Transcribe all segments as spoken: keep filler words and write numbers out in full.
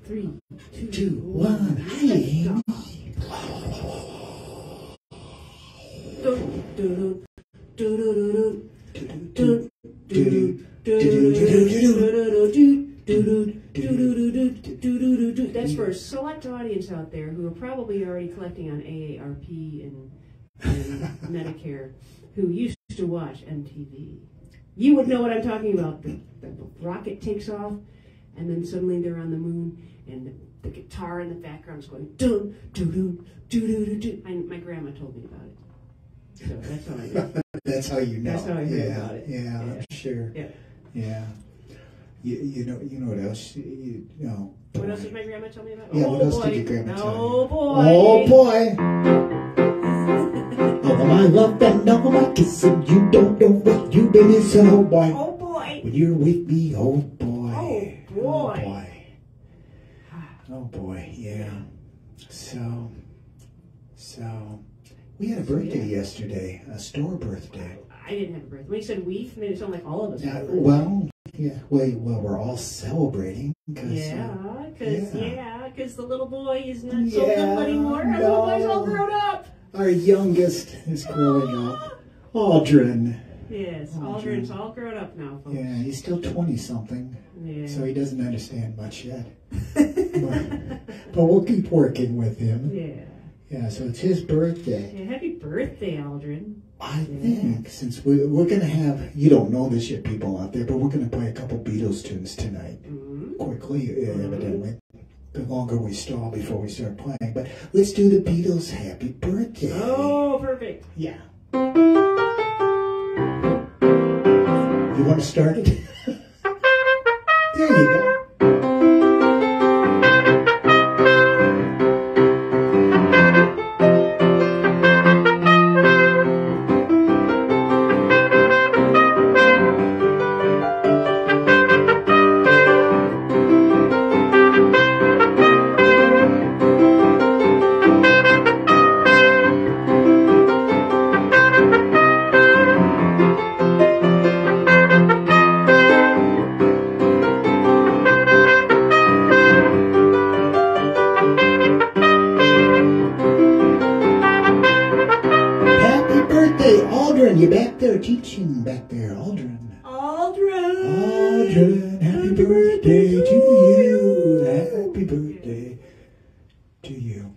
Three, two, two, one. Hi. That's for a select audience out there who are probably already collecting on A A R P and, and Medicare, who used to watch M T V. You would know what I'm talking about. The, the rocket takes off, and then suddenly they're on the moon, and the, the guitar in the background is going dun dun dun dun dun dun. I, my grandma told me about it, so that's how I know. That's how you know. That's how I heard yeah, about it. Yeah, Yeah. I'm sure. Yeah. Yeah. You, you know, you know what else? You, you know. What else did my grandma tell me about? Yeah, oh, what else boy. did your grandma tell you? Oh boy. Oh boy. All my love and all my kissing, you don't know what you've been missing, oh boy. Oh boy. When you're with me, oh boy. Oh boy. Oh boy. Oh boy, yeah. So, so, we had a birthday yeah. yesterday, a store birthday. I didn't have a birthday. When you said we, made it sound like all of us. Uh, well, yeah, well, well, we're all celebrating. Cause, yeah, because uh, yeah, because yeah, the little boy is not so yeah, little anymore. Our no. little boy's all grown up. Our youngest is growing up, Aldrin. Yes, Aldrin. Aldrin's all grown up now, folks. Yeah, he's still twenty-something, yeah. so he doesn't understand much yet. but, but we'll keep working with him. Yeah. Yeah, so it's his birthday. Yeah, happy birthday, Aldrin. I yeah. think since we, we're going to have, you don't know this yet, people out there, but we're going to play a couple Beatles tunes tonight. Mm-hmm. Quickly, mm-hmm. evidently. The longer we stall before we start playing. But let's do the Beatles' Happy Birthday. Oh, perfect. Yeah. You want to start it? There you go. You back there teaching back there, Aldrin. Aldrin. Aldrin, happy birthday to you. Happy birthday to you.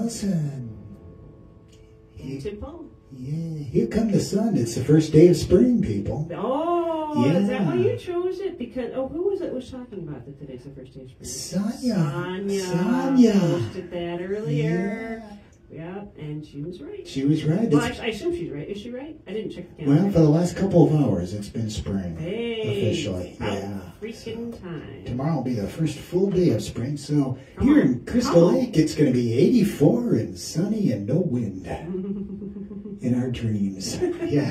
Allison. And Tim Paul. Yeah, here come the sun. It's the first day of spring, people. Oh, yeah. Is that why you chose it? Because, oh, who was it was talking about that today's the first day of spring? Sonia. Sonia. Sonia. Posted that earlier. Yeah. Yeah, and she was right. She was right. Well, I, I assume she's right. Is she right? I didn't check the calendar. Well, for the last couple of hours, it's been spring. Hey, officially. Yeah. Freaking time. Tomorrow will be the first full day of spring. So Come here on. in Crystal Come Lake, it's going to be eighty-four and sunny and no wind in our dreams. Yeah.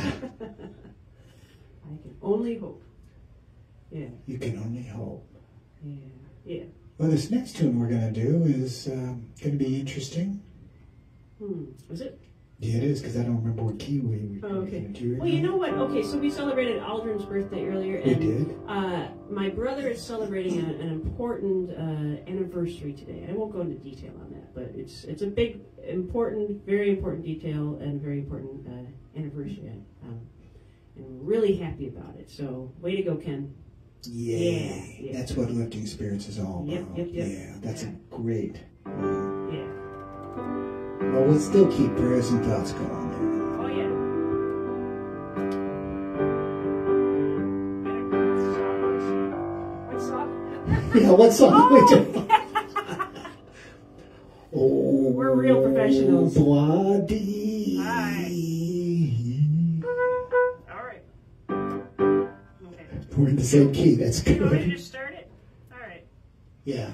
I can only hope. Yeah. You can only hope. Yeah. Yeah. Well, this next tune we're going to do is um, going to be interesting. Hmm. Was it? Yeah, it is, because I don't remember what key we were Oh, okay. going to do. Well, you know what? Okay, so we celebrated Aldrin's birthday earlier. And, We did. Uh, my brother is celebrating a, an important uh, anniversary today. I won't go into detail on that, but it's it's a big, important, very important detail and very important uh, anniversary. Um, and we're really happy about it. So, way to go, Ken. Yeah, Yeah, yeah. That's what lifting spirits is all about. Yep, yep, yep. Yeah, that's Yeah. a great. Um, Yeah. well, we'll still keep prayers and thoughts going. Oh, yeah. What song? Yeah, what song Oh, we do? Oh, We're real professionals. Bloody. All right. Okay. We're in the same key. That's You want me to good. just start it? All right. Yeah.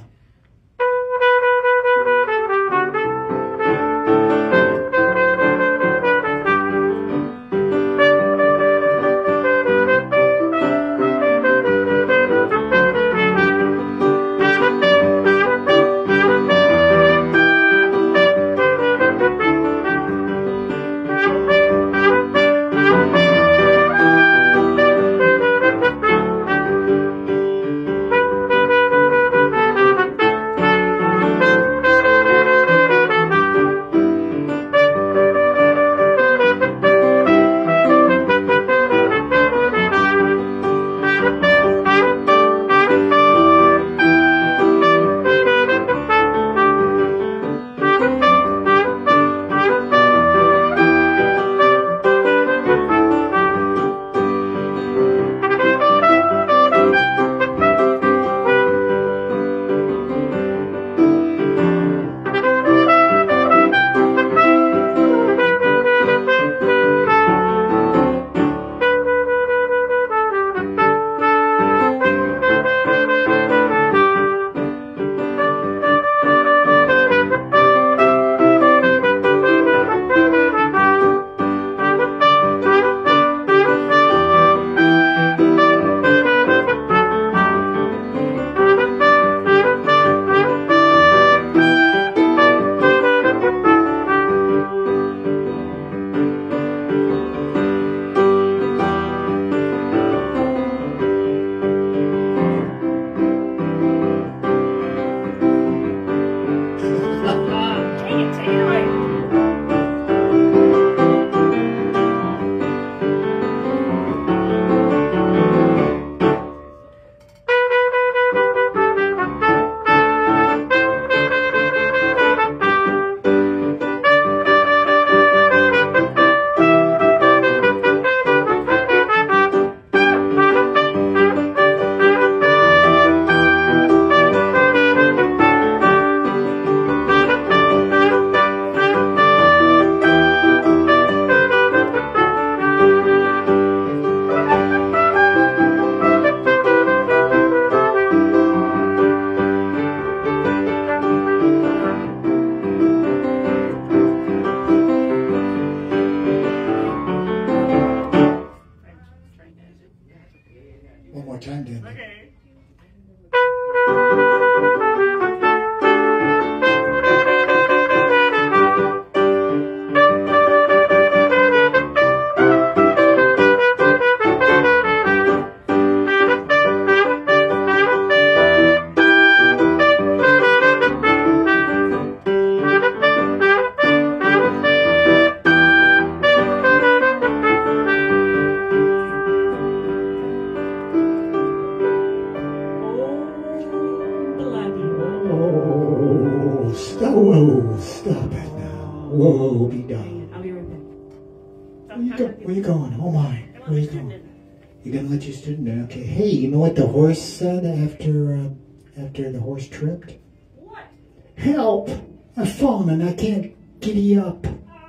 Whoa, be done. I'll be right back. Where you, go, where you going? Oh my. Where you going? You're gonna let your student in? Okay. Hey, you know what the horse said after uh, after the horse tripped? What? Help! I've fallen and I can't giddy up.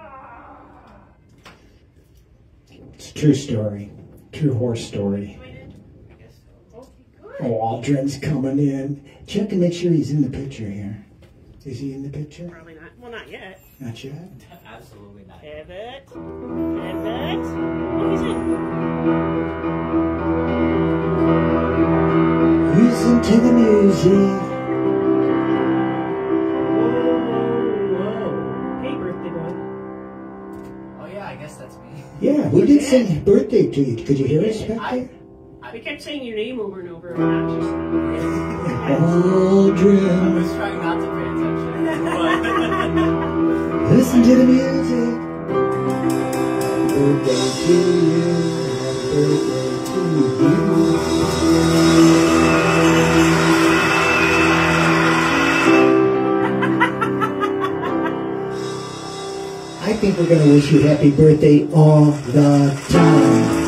It's a true story. True horse story. Oh, Aldrin's coming in. Check and make sure he's in the picture here. Is he in the picture? Probably not. Well, not yet. Not yet? Absolutely not. Pivot. Pivot. Oh, he's in. Listen to the music. Whoa, whoa, whoa. Hey, birthday boy. Oh yeah, I guess that's me. Yeah, we did sing birthday to you. Could you hear us back I- there? We kept saying your name over and over. Obnoxiously. Aldrin. I was trying not to pay attention. But Listen to the music. Birthday to you. Happy birthday to you. I think we're going to wish you happy birthday all the time.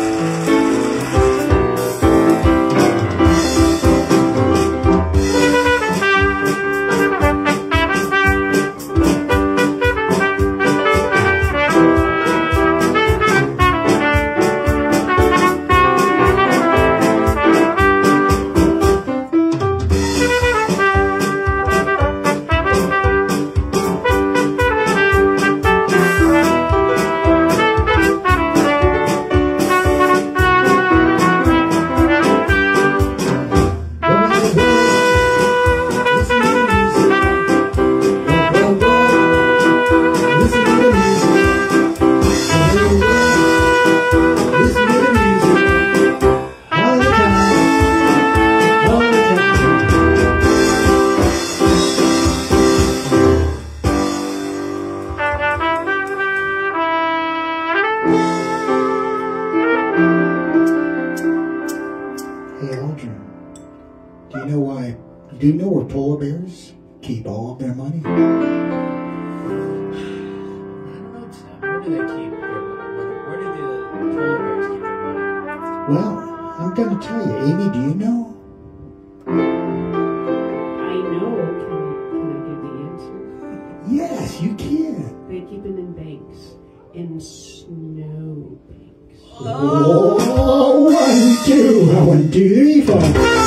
Do you know where polar bears keep all of their money? I don't know, Tim. Where do they keep their money? Where, where do the polar bears keep their money? Well, I'm going to tell you. Amy, do you know? I know. Can I, can I give the answer? Yes, you can. They keep them in banks. In snow banks. Oh, one, two, one, two, three, four.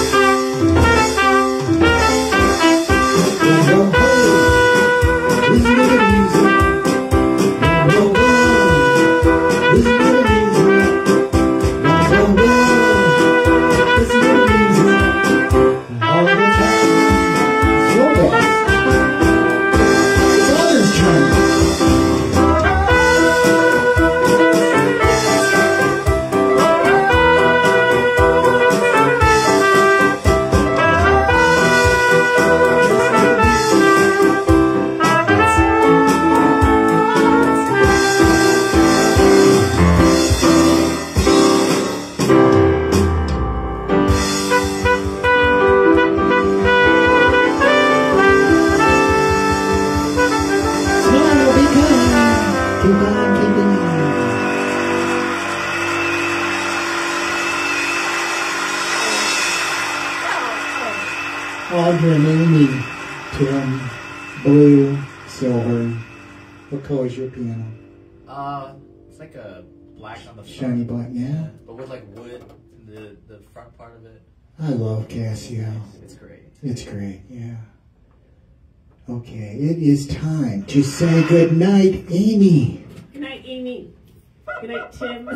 Aldrin, Amy, Tim, blue, silver. What color is your piano? Uh, it's like a black on the front. Shiny black, yeah? But with like wood in the, the front part of it. I love Casio. It's great. It's great, yeah. Okay, it is time to say good night, Amy. Good night, Amy. Good night, Tim.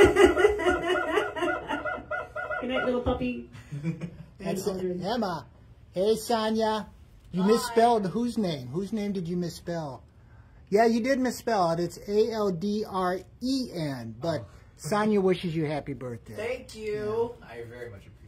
Good night, little puppy. That's it. Emma. Hey, Sonia. You Hi. misspelled whose name? Whose name did you misspell? Yeah, you did misspell it. It's A L D R E N. But Sonia wishes you happy birthday. Thank you. Yeah. I very much appreciate it.